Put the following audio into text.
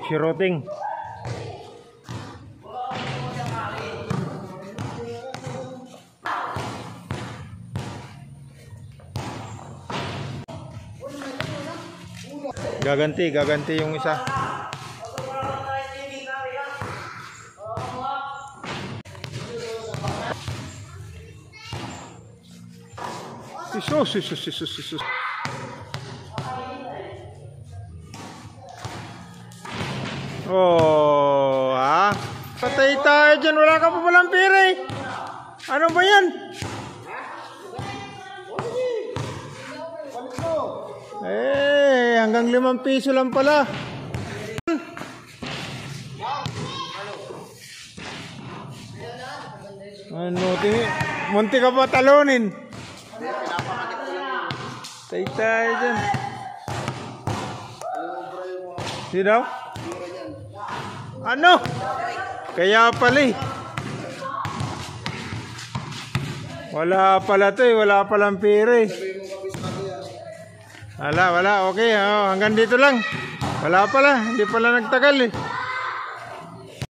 Siroting. Gaganti yung isa. Sus. Oh, ha? Patay tayo dyan. Wala ka pa palang pera eh. Ano ba yan? Eh, hanggang 5 piso lang pala. Ano, munti ka pa talunin. Patay tayo dyan. Sino? Ano? Kaya pala eh. Wala pala to eh. Wala palang pera eh. Wala. Okay. Oh, hanggang dito lang. Wala pala. Hindi pala nagtagal eh.